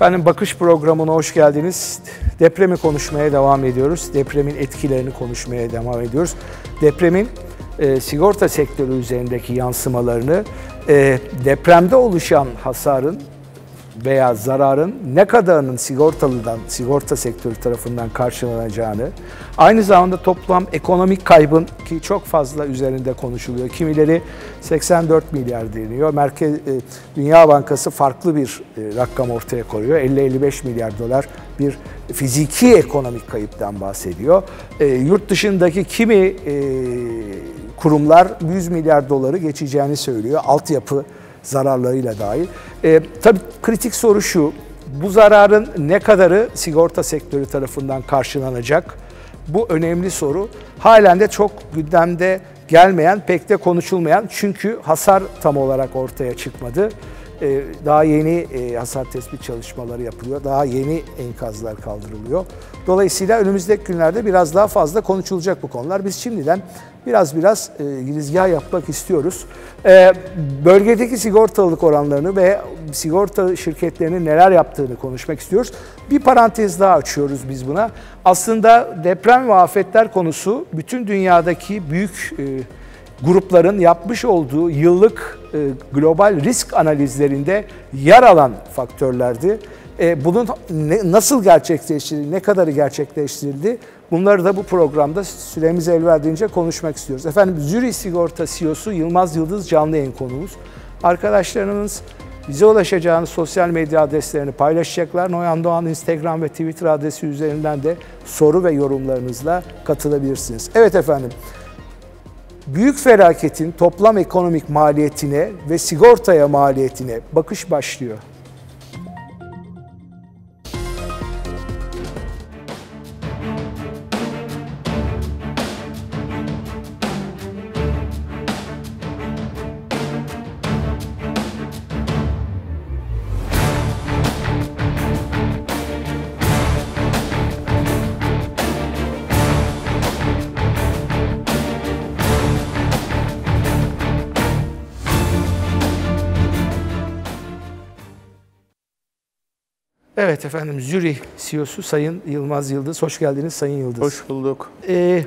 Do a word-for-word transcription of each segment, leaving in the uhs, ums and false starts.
Efendim Bakış programına hoş geldiniz. Depremi konuşmaya devam ediyoruz. Depremin etkilerini konuşmaya devam ediyoruz. Depremin e, sigorta sektörü üzerindeki yansımalarını, e, depremde oluşan hasarın veya zararın ne kadarının sigortalıdan, sigorta sektörü tarafından karşılanacağını, aynı zamanda toplam ekonomik kaybın ki çok fazla üzerinde konuşuluyor. Kimileri seksen dört milyar deniyor. Merkez Dünya Bankası farklı bir rakam ortaya koyuyor. elli elli beş milyar dolar bir fiziki ekonomik kayıptan bahsediyor. E, yurt dışındaki kimi e, kurumlar yüz milyar doları geçeceğini söylüyor. Altyapı zararlarıyla dahil. E, tabii kritik soru şu, bu zararın ne kadarı sigorta sektörü tarafından karşılanacak? Bu önemli soru. Halen de çok gündemde gelmeyen, pek de konuşulmayan, çünkü hasar tam olarak ortaya çıkmadı. E, daha yeni e, hasar tespit çalışmaları yapılıyor, daha yeni enkazlar kaldırılıyor. Dolayısıyla önümüzdeki günlerde biraz daha fazla konuşulacak bu konular. Biz şimdiden biraz biraz e, girizgah yapmak istiyoruz. E, bölgedeki sigortalılık oranlarını ve sigorta şirketlerinin neler yaptığını konuşmak istiyoruz. Bir parantez daha açıyoruz biz buna. Aslında deprem ve afetler konusu bütün dünyadaki büyük e, grupların yapmış olduğu yıllık e, global risk analizlerinde yer alan faktörlerdi. E, bunun ne, nasıl gerçekleştirildi, ne kadarı gerçekleştirildi? Bunları da bu programda süremiz el verdiğince konuşmak istiyoruz. Efendim Zürih Sigorta C E O'su Yılmaz Yıldız canlı yayın konuğumuz. Arkadaşlarımız bize ulaşacağınız sosyal medya adreslerini paylaşacaklar. Noyan Doğan Instagram ve Twitter adresi üzerinden de soru ve yorumlarınızla katılabilirsiniz. Evet efendim, büyük felaketin toplam ekonomik maliyetine ve sigortaya maliyetine bakış başlıyor. Evet efendim, Zürih C E O'su Sayın Yılmaz Yıldız. Hoş geldiniz Sayın Yıldız. Hoş bulduk. Ee,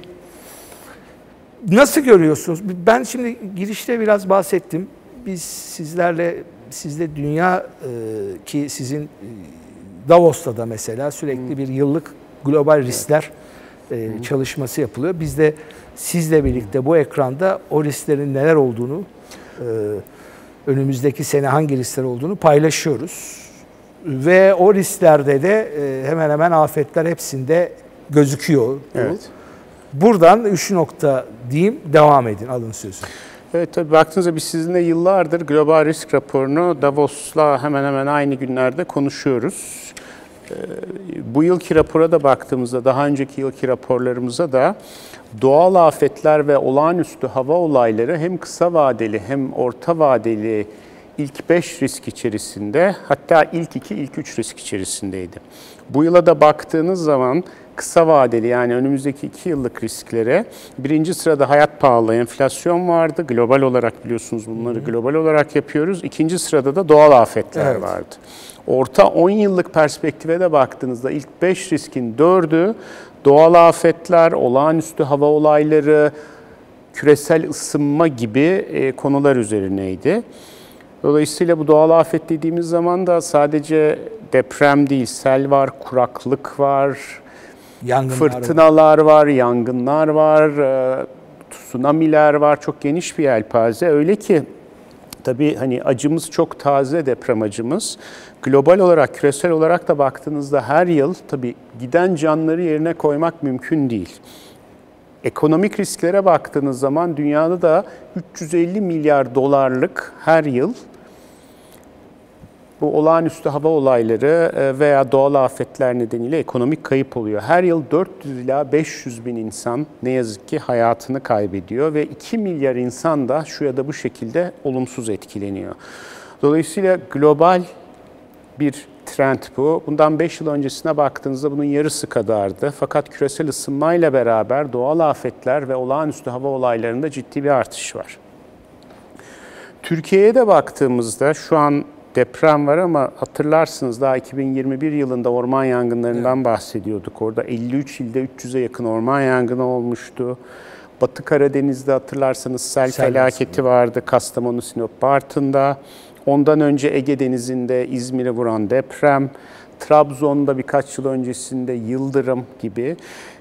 nasıl görüyorsunuz? Ben şimdi girişte biraz bahsettim. Biz sizlerle, sizde dünya e, ki sizin Davos'ta da mesela sürekli hmm. bir yıllık global riskler evet. e, hmm. çalışması yapılıyor. Biz de sizle birlikte bu ekranda o risklerin neler olduğunu, e, önümüzdeki sene hangi riskler olduğunu paylaşıyoruz. Ve o risklerde de hemen hemen afetler hepsinde gözüküyor. Evet. Buradan üç nokta diyeyim, devam edin, alın sözü. Evet, tabii baktığınızda biz sizinle yıllardır global risk raporunu Davos'la hemen hemen aynı günlerde konuşuyoruz. Bu yılki rapora da baktığımızda, daha önceki yılki raporlarımıza da doğal afetler ve olağanüstü hava olayları hem kısa vadeli hem orta vadeli İlk beş risk içerisinde, hatta ilk iki, ilk üç risk içerisindeydi. Bu yıla da baktığınız zaman kısa vadeli, yani önümüzdeki iki yıllık risklere birinci sırada hayat pahalılığı, enflasyon vardı. Global olarak biliyorsunuz bunları Hı-hı. global olarak yapıyoruz. İkinci sırada da doğal afetler evet. vardı. Orta on yıllık perspektive de baktığınızda ilk beş riskin dördü doğal afetler, olağanüstü hava olayları, küresel ısınma gibi e, konular üzerineydi. Dolayısıyla bu doğal afet dediğimiz zaman da sadece deprem değil, sel var, kuraklık var, yangınlar fırtınalar var. var, yangınlar var, tsunamiler var. Çok geniş bir yelpaze. Öyle ki tabii hani acımız çok taze, deprem acımız. Global olarak, küresel olarak da baktığınızda her yıl tabii giden canları yerine koymak mümkün değil. Ekonomik risklere baktığınız zaman dünyada da üç yüz elli milyar dolarlık her yıl bu olağanüstü hava olayları veya doğal afetler nedeniyle ekonomik kayıp oluyor. Her yıl dört yüz ila beş yüz bin insan ne yazık ki hayatını kaybediyor ve iki milyar insan da şu ya da bu şekilde olumsuz etkileniyor. Dolayısıyla global bir trend bu. Bundan beş yıl öncesine baktığınızda bunun yarısı kadardı. Fakat küresel ısınmayla beraber doğal afetler ve olağanüstü hava olaylarında ciddi bir artış var. Türkiye'ye de baktığımızda şu an deprem var ama hatırlarsınız daha iki bin yirmi bir yılında orman yangınlarından evet. bahsediyorduk. Orada elli üç ilde üç yüze yakın orman yangını olmuştu. Batı Karadeniz'de hatırlarsanız sel, sel felaketi aslında. vardı. Kastamonu, Sinop, Bartın'da. Ondan önce Ege Denizi'nde İzmir'e vuran deprem. Trabzon'da birkaç yıl öncesinde yıldırım gibi.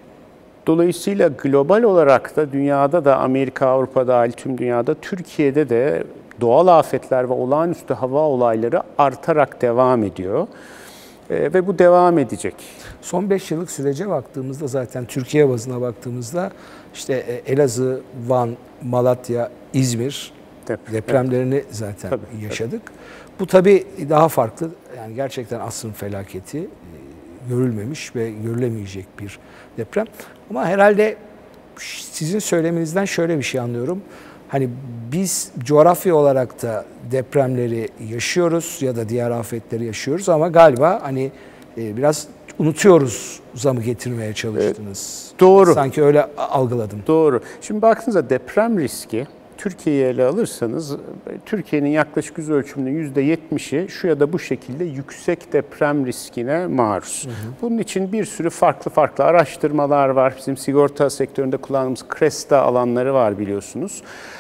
Dolayısıyla global olarak da dünyada da Amerika, Avrupa dahil tüm dünyada, Türkiye'de de doğal afetler ve olağanüstü hava olayları artarak devam ediyor. Ee, ve bu devam edecek. Son beş yıllık sürece baktığımızda zaten Türkiye bazına baktığımızda işte Elazığ, Van, Malatya, İzmir Dep depremlerini evet. zaten tabii, yaşadık. Tabii. Bu tabii daha farklı. Yani gerçekten asrın felaketi, görülmemiş ve görülemeyecek bir deprem. Ama herhalde sizin söylemenizden şöyle bir şey anlıyorum. Hani biz coğrafya olarak da depremleri yaşıyoruz ya da diğer afetleri yaşıyoruz ama galiba hani biraz unutuyoruz zamı getirmeye çalıştınız. Evet, doğru. Sanki öyle algıladım. Doğru. Şimdi baktığınızda deprem riski, Türkiye'yi ele alırsanız, Türkiye'nin yaklaşık yüz ölçümünün yüzde yetmişi şu ya da bu şekilde yüksek deprem riskine maruz. Hı hı. Bunun için bir sürü farklı farklı araştırmalar var. Bizim sigorta sektöründe kullandığımız Cresta alanları var biliyorsunuz.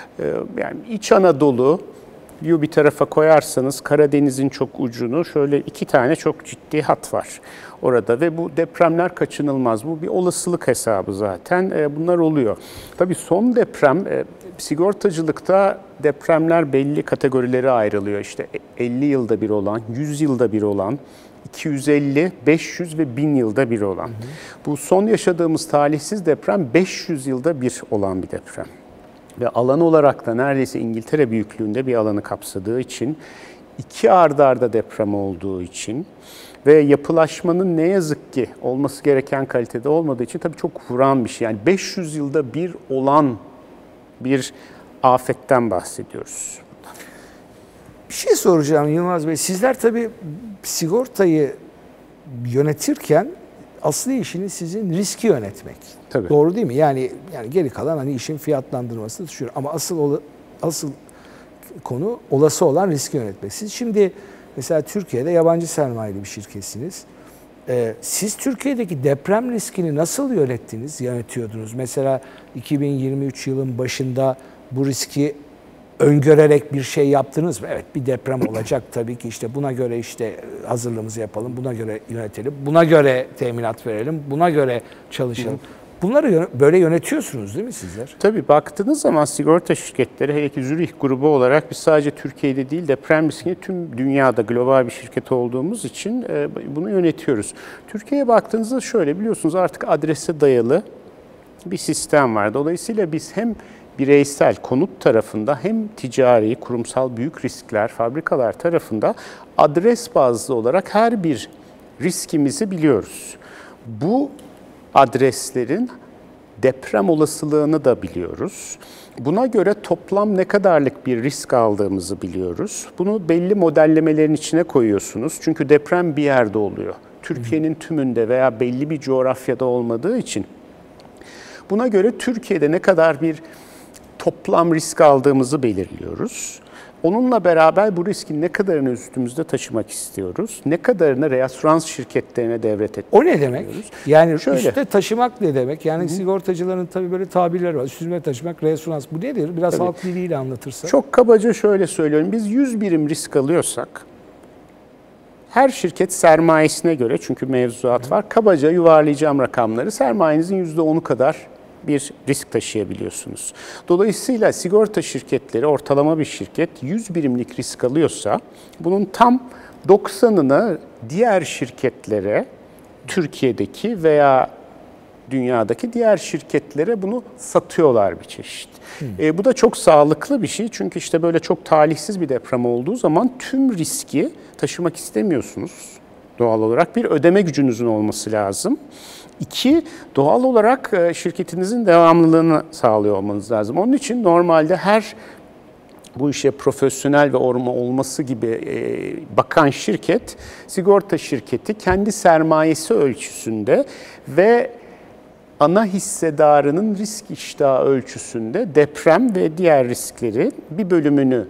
Yani İç Anadolu bir tarafa koyarsanız Karadeniz'in çok ucunu şöyle iki tane çok ciddi hat var orada ve bu depremler kaçınılmaz. Bu bir olasılık hesabı zaten. Bunlar oluyor. Tabii son deprem, sigortacılıkta depremler belli kategorilere ayrılıyor. İşte elli yılda bir olan, yüz yılda bir olan, iki yüz elli, beş yüz ve bin yılda bir olan. Hı hı. Bu son yaşadığımız talihsiz deprem beş yüz yılda bir olan bir deprem. Ve alan olarak da neredeyse İngiltere büyüklüğünde bir alanı kapsadığı için, iki arda arda deprem olduğu için ve yapılaşmanın ne yazık ki olması gereken kalitede olmadığı için tabii çok vuran bir şey. Yani beş yüz yılda bir olan bir afetten bahsediyoruz. Bir şey soracağım Yılmaz Bey. Sizler tabii sigortayı yönetirken aslı işiniz sizin riski yönetmek. Tabii. Doğru değil mi? Yani yani geri kalan hani işin fiyatlandırması düşüyor. Ama asıl asıl konu olası olan riski yönetmek. Siz şimdi mesela Türkiye'de yabancı sermayeli bir şirketsiniz. Ee, siz Türkiye'deki deprem riskini nasıl yönettiniz, yönetiyordunuz? Mesela iki bin yirmi üç yılın başında bu riski öngörerek bir şey yaptınız mı? Evet, bir deprem olacak tabii ki, işte buna göre işte hazırlığımızı yapalım, buna göre yönetelim, buna göre teminat verelim, buna göre çalışalım. Bunları böyle yönetiyorsunuz değil mi sizler? Tabii baktığınız zaman sigorta şirketleri, hele ki Zürih grubu olarak biz sadece Türkiye'de değil deprem riskini tüm dünyada global bir şirket olduğumuz için bunu yönetiyoruz. Türkiye'ye baktığınızda şöyle, biliyorsunuz artık adrese dayalı bir sistem var. Dolayısıyla biz hem bireysel konut tarafında hem ticari, kurumsal büyük riskler, fabrikalar tarafında adres bazlı olarak her bir riskimizi biliyoruz. Bu adreslerin deprem olasılığını da biliyoruz. Buna göre toplam ne kadarlık bir risk aldığımızı biliyoruz. Bunu belli modellemelerin içine koyuyorsunuz. Çünkü deprem bir yerde oluyor. Türkiye'nin tümünde veya belli bir coğrafyada olmadığı için. Buna göre Türkiye'de ne kadar bir toplam risk aldığımızı belirliyoruz. Onunla beraber bu riskin ne kadarını üstümüzde taşımak istiyoruz, ne kadarını reasürans şirketlerine devretmek. O ne demek? Yani şöyle, üstte taşımak ne demek? Yani Hı-hı. sigortacıların tabii böyle tabirleri var. Üstüme taşımak, reasürans. Bu nedir? Biraz tabii. halk diliyle anlatırsak. Çok kabaca şöyle söylüyorum. Biz yüz birim risk alıyorsak, her şirket sermayesine göre, çünkü mevzuat var, kabaca yuvarlayacağım rakamları, sermayenizin yüzde onu kadar bir risk taşıyabiliyorsunuz. Dolayısıyla sigorta şirketleri, ortalama bir şirket yüz birimlik risk alıyorsa bunun tam doksanını diğer şirketlere, Türkiye'deki veya dünyadaki diğer şirketlere bunu satıyorlar bir çeşit. Hmm. E, bu da çok sağlıklı bir şey, çünkü işte böyle çok talihsiz bir deprem olduğu zaman tüm riski taşımak istemiyorsunuz. Doğal olarak bir ödeme gücünüzün olması lazım. İki, doğal olarak şirketinizin devamlılığını sağlıyor olmanız lazım. Onun için normalde her bu işe profesyonel ve olması gibi bakan şirket, sigorta şirketi kendi sermayesi ölçüsünde ve ana hissedarının risk iştahı ölçüsünde deprem ve diğer riskleri bir bölümünü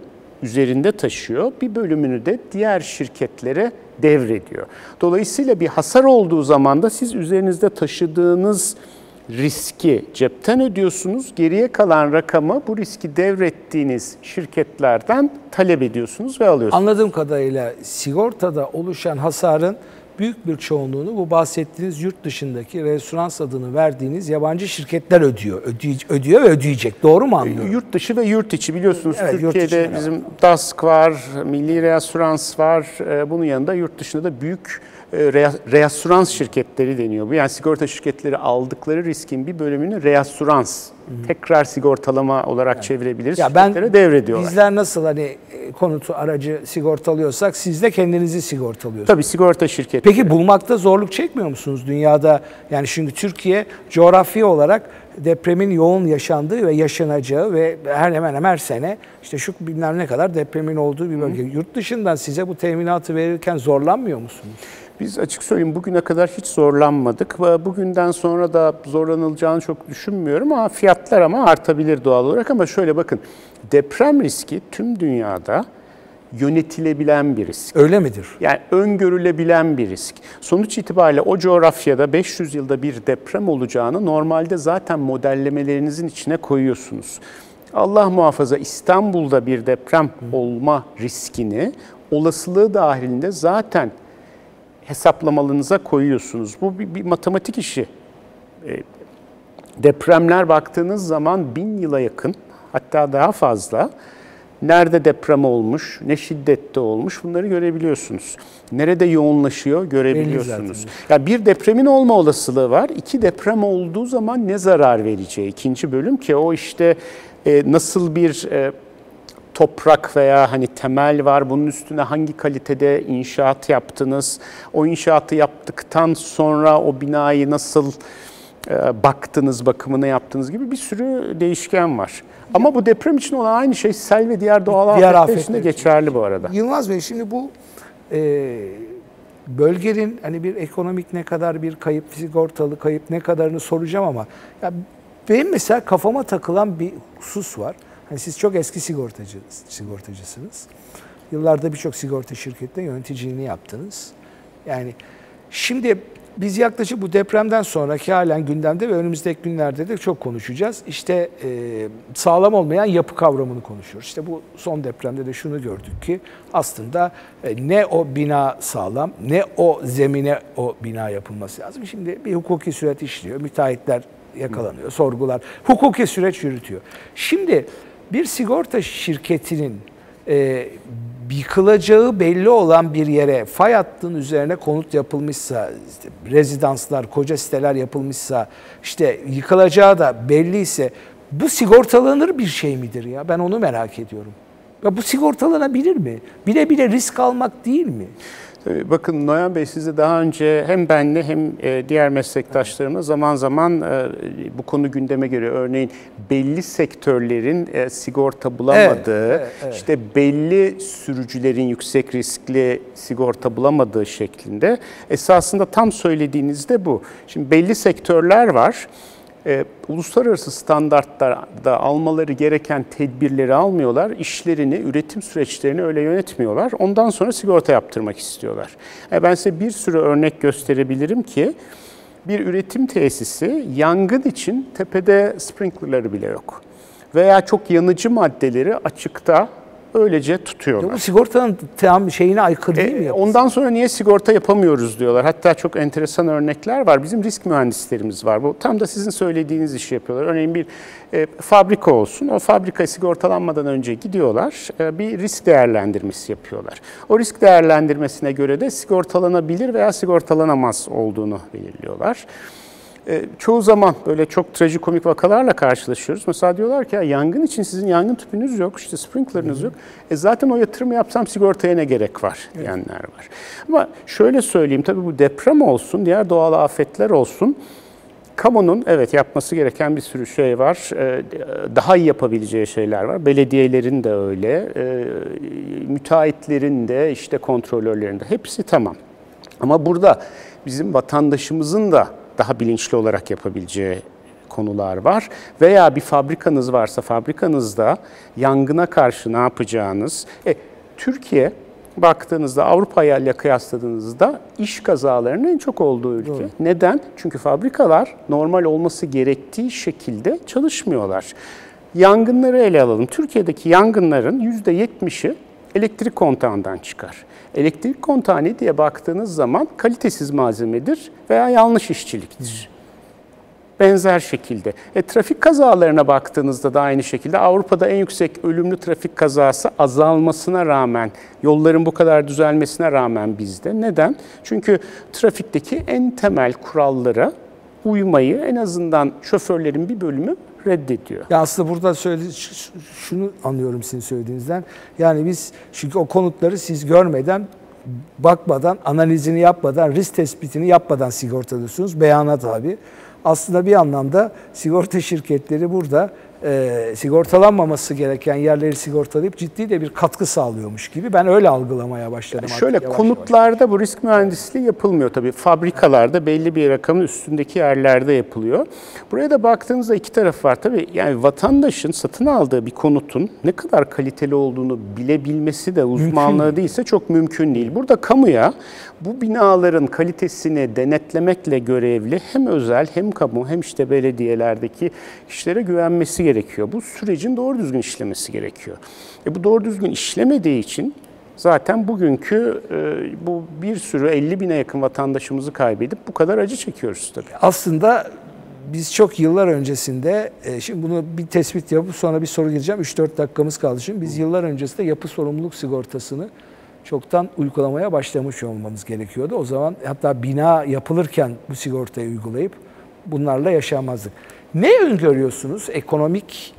üzerinde taşıyor. Bir bölümünü de diğer şirketlere devrediyor. Dolayısıyla bir hasar olduğu zaman da siz üzerinizde taşıdığınız riski cepten ödüyorsunuz. Geriye kalan rakamı bu riski devrettiğiniz şirketlerden talep ediyorsunuz ve alıyorsunuz. Anladığım kadarıyla sigortada oluşan hasarın büyük bir çoğunluğunu bu bahsettiğiniz yurt dışındaki referans adını verdiğiniz yabancı şirketler ödüyor. Ödüyor, ödüyor ve ödeyecek. Doğru mu anlıyorum? Yurt dışı ve yurt içi biliyorsunuz. Evet, Türkiye'de bizim D A S K var, Milli Reasürans var. Bunun yanında yurt dışında da büyük reasürans şirketleri deniyor. Bu yani sigorta şirketleri aldıkları riskin bir bölümünü reasürans, tekrar sigortalama olarak yani çevirebiliriz. Ya şirketlere ben, devrediyorlar. Bizler nasıl hani konutu aracı sigortalıyorsak siz de kendinizi sigortalıyorsunuz. Tabii sigorta şirketi. Peki bulmakta zorluk çekmiyor musunuz dünyada? Yani çünkü Türkiye coğrafi olarak depremin yoğun yaşandığı ve yaşanacağı ve her hemen hemen her sene işte şu bilmem ne kadar depremin olduğu bir bölge. Hı. Yurt dışından size bu teminatı verirken zorlanmıyor musunuz? Biz açık söyleyeyim bugüne kadar hiç zorlanmadık. Bugünden sonra da zorlanılacağını çok düşünmüyorum ama fiyatlar ama artabilir doğal olarak. Ama şöyle bakın, deprem riski tüm dünyada yönetilebilen bir risk. Öyle midir? Yani öngörülebilen bir risk. Sonuç itibariyle o coğrafyada beş yüz yılda bir deprem olacağını normalde zaten modellemelerinizin içine koyuyorsunuz. Allah muhafaza İstanbul'da bir deprem olma riskini olasılığı dahilinde zaten hesaplamalarınıza koyuyorsunuz. Bu bir, bir matematik işi. E, depremler baktığınız zaman bin yıla yakın, hatta daha fazla. Nerede deprem olmuş, ne şiddette olmuş bunları görebiliyorsunuz. Nerede yoğunlaşıyor görebiliyorsunuz. Yani bir depremin olma olasılığı var. İki deprem olduğu zaman ne zarar vereceği. İkinci bölüm ki o işte e, nasıl bir e, toprak veya hani temel var, bunun üstüne hangi kalitede inşaat yaptınız, o inşaatı yaptıktan sonra o binayı nasıl e, baktınız, bakımını yaptınız gibi bir sürü değişken var. Ama bu deprem için olan aynı şey sel ve diğer doğal diğer afetler için de geçerli bu arada. Yılmaz Bey, şimdi bu e, bölgenin hani bir ekonomik ne kadar bir kayıp, sigortalı kayıp ne kadarını soracağım ama ya benim mesela kafama takılan bir husus var. Hani siz çok eski sigortacı, sigortacısınız. Yıllarda birçok sigorta şirketinde yöneticiliğini yaptınız. Yani şimdi biz yaklaşık bu depremden sonraki halen gündemde ve önümüzdeki günlerde de çok konuşacağız. İşte e, sağlam olmayan yapı kavramını konuşuyoruz. İşte bu son depremde de şunu gördük ki aslında e, ne o bina sağlam ne o zemine o bina yapılması lazım. Şimdi bir hukuki süreç işliyor. Müteahhitler yakalanıyor, sorgular. Hukuki süreç yürütüyor. Şimdi bir sigorta şirketinin e, yıkılacağı belli olan bir yere fay hattının üzerine konut yapılmışsa, işte rezidanslar, koca siteler yapılmışsa, işte yıkılacağı da belliyse bu sigortalanır bir şey midir ya? Ben onu merak ediyorum. Ya bu sigortalanabilir mi? Bile bile risk almak değil mi? Bakın Noyan Bey, size daha önce hem benle hem diğer meslektaşlarımla zaman zaman bu konu gündeme geliyor. Örneğin belli sektörlerin sigorta bulamadığı, evet, evet, evet. işte belli sürücülerin yüksek riskli sigorta bulamadığı şeklinde. Esasında tam söylediğiniz de bu. Şimdi belli sektörler var. E, uluslararası standartlarda almaları gereken tedbirleri almıyorlar, işlerini, üretim süreçlerini öyle yönetmiyorlar. Ondan sonra sigorta yaptırmak istiyorlar. E, ben size bir sürü örnek gösterebilirim ki bir üretim tesisi yangın için tepede sprinklerları bile yok. Veya çok yanıcı maddeleri açıkta öylece tutuyorlar. Ya bu sigortanın tam şeyine aykırı değil mi? E, ondan sonra niye sigorta yapamıyoruz diyorlar. Hatta çok enteresan örnekler var. Bizim risk mühendislerimiz var. Bu tam da sizin söylediğiniz işi yapıyorlar. Örneğin bir e, fabrika olsun. O fabrika sigortalanmadan önce gidiyorlar. E, bir risk değerlendirmesi yapıyorlar. O risk değerlendirmesine göre de sigortalanabilir veya sigortalanamaz olduğunu belirliyorlar. E, çoğu zaman böyle çok trajikomik vakalarla karşılaşıyoruz. Mesela diyorlar ki ya, yangın için sizin yangın tüpünüz yok, işte sprinklerınız yok. E zaten o yatırımı yapsam sigortaya ne gerek var diyenler var. Ama şöyle söyleyeyim, tabii bu deprem olsun, diğer doğal afetler olsun. Kamunun evet yapması gereken bir sürü şey var. E, daha iyi yapabileceği şeyler var. Belediyelerin de öyle, e, müteahhitlerin de, işte kontrolörlerin de, hepsi tamam. Ama burada bizim vatandaşımızın da daha bilinçli olarak yapabileceği konular var. Veya bir fabrikanız varsa fabrikanızda yangına karşı ne yapacağınız. E, Türkiye baktığınızda Avrupa ile kıyasladığınızda iş kazalarının en çok olduğu ülke. Doğru. Neden? Çünkü fabrikalar normal olması gerektiği şekilde çalışmıyorlar. Yangınları ele alalım. Türkiye'deki yangınların yüzde yetmişi elektrik kontağından çıkar. Elektrik kontağı ne diye baktığınız zaman kalitesiz malzemedir veya yanlış işçiliktir. Benzer şekilde. E, trafik kazalarına baktığınızda da aynı şekilde Avrupa'da en yüksek ölümlü trafik kazası azalmasına rağmen, yolların bu kadar düzelmesine rağmen bizde. Neden? Çünkü trafikteki en temel kurallara uymayı en azından şoförlerin bir bölümü reddediyor. Ya aslında burada söyle, şunu anlıyorum sizin söylediğinizden. Yani biz çünkü o konutları siz görmeden, bakmadan, analizini yapmadan, risk tespitini yapmadan sigortalıyorsunuz. Beyana tabi. Aslında bir anlamda sigorta şirketleri burada e, sigortalanmaması gereken yerleri sigortalayıp ciddi de bir katkı sağlıyormuş gibi. Ben öyle algılamaya başladım. Yani şöyle yavaş konutlarda yavaş. Bu risk mühendisliği yapılmıyor tabii. Fabrikalarda belli bir rakamın üstündeki yerlerde yapılıyor. Buraya da baktığınızda iki taraf var tabii. Yani vatandaşın satın aldığı bir konutun ne kadar kaliteli olduğunu bilebilmesi de uzmanlığı mümkün değilse çok mümkün değil. Burada kamuya bu binaların kalitesini denetlemekle görevli hem özel hem kamu hem işte belediyelerdeki kişilere güvenmesi gerekiyor. Bu sürecin doğru düzgün işlemesi gerekiyor. E bu doğru düzgün işlemediği için zaten bugünkü e, bu bir sürü elli bine yakın vatandaşımızı kaybedip bu kadar acı çekiyoruz tabii. Aslında biz çok yıllar öncesinde, e, şimdi bunu bir tespit yapıp sonra bir soru gireceğim. üç dört dakikamız kaldı şimdi. Biz yıllar öncesinde yapı sorumluluk sigortasını çoktan uygulamaya başlamış olmamız gerekiyordu. O zaman hatta bina yapılırken bu sigortayı uygulayıp bunlarla yaşamazdık. Ne öngörüyorsunuz? Ekonomik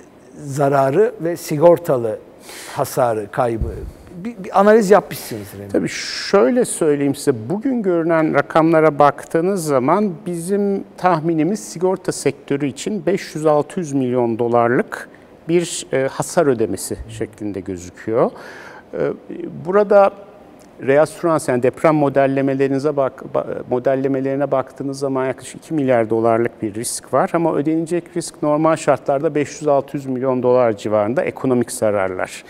zararı ve sigortalı hasarı, kaybı. Bir, bir analiz yapmışsınızdır. Yani. Tabii şöyle söyleyeyim size, bugün görünen rakamlara baktığınız zaman bizim tahminimiz sigorta sektörü için beş yüz altı yüz milyon dolarlık bir e, hasar ödemesi şeklinde gözüküyor. E, burada reasürans yani deprem modellemelerinize bak, modellemelerine baktığınız zaman yaklaşık iki milyar dolarlık bir risk var ama ödenecek risk normal şartlarda beş yüz altı yüz milyon dolar civarında ekonomik zararlar.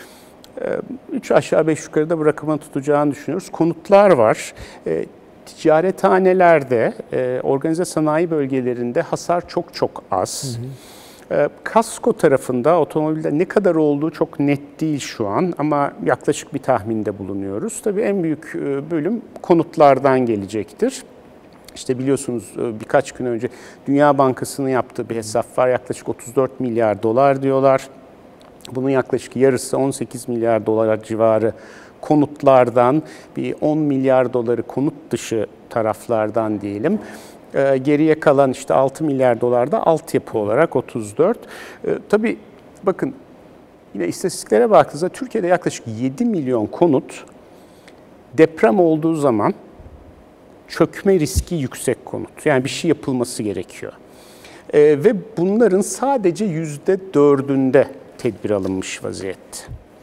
Üç aşağı beş yukarıda bu rakamın tutacağını düşünüyoruz. Konutlar var. E, ticarethanelerde, e, organize sanayi bölgelerinde hasar çok çok az. Hı hı. E, kasko tarafında otomobilde ne kadar olduğu çok net değil şu an ama yaklaşık bir tahminde bulunuyoruz. Tabii en büyük bölüm konutlardan gelecektir. İşte biliyorsunuz birkaç gün önce Dünya Bankası'nın yaptığı bir hesap var. Yaklaşık otuz dört milyar dolar diyorlar. Bunun yaklaşık yarısı on sekiz milyar dolar civarı konutlardan, bir on milyar doları konut dışı taraflardan diyelim. Ee, geriye kalan işte altı milyar dolar da altyapı olarak otuz dört. Ee, tabii bakın yine istatistiklere baktığınızda Türkiye'de yaklaşık yedi milyon konut deprem olduğu zaman çökme riski yüksek konut. Yani bir şey yapılması gerekiyor. Ee, ve bunların sadece yüzde dördünde tedbir alınmış vaziyette.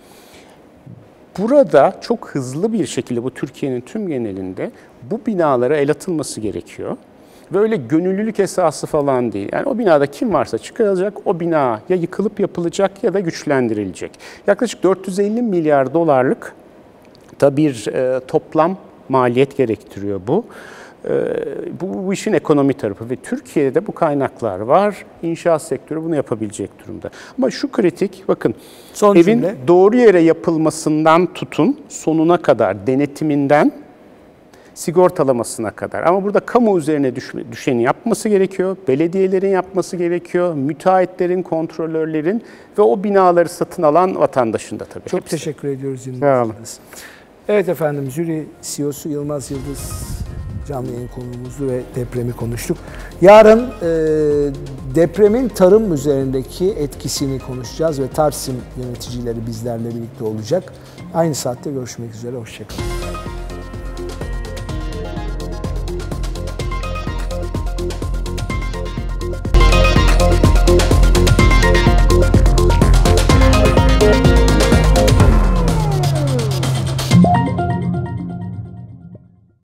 Burada çok hızlı bir şekilde bu Türkiye'nin tüm genelinde bu binalara el atılması gerekiyor. Ve öyle gönüllülük esası falan değil. Yani o binada kim varsa çıkarılacak, o bina ya yıkılıp yapılacak ya da güçlendirilecek. Yaklaşık dört yüz elli milyar dolarlık da bir e, toplam maliyet gerektiriyor bu. E, bu. Bu işin ekonomi tarafı ve Türkiye'de bu kaynaklar var. İnşaat sektörü bunu yapabilecek durumda. Ama şu kritik, bakın son evin cümle. Doğru yere yapılmasından tutun sonuna kadar, denetiminden sigortalamasına kadar. Ama burada kamu üzerine düşeni yapması gerekiyor, belediyelerin yapması gerekiyor, müteahhitlerin, kontrolörlerin ve o binaları satın alan vatandaşın da tabii. Çok hepsi. Teşekkür ediyoruz dinlediğiniz. Evet efendim, Züri C E O'su Yılmaz Yıldız canlı yayın konuğumuzdu ve depremi konuştuk. Yarın e, depremin tarım üzerindeki etkisini konuşacağız ve Tarsim yöneticileri bizlerle birlikte olacak. Aynı saatte görüşmek üzere, hoşça kalın.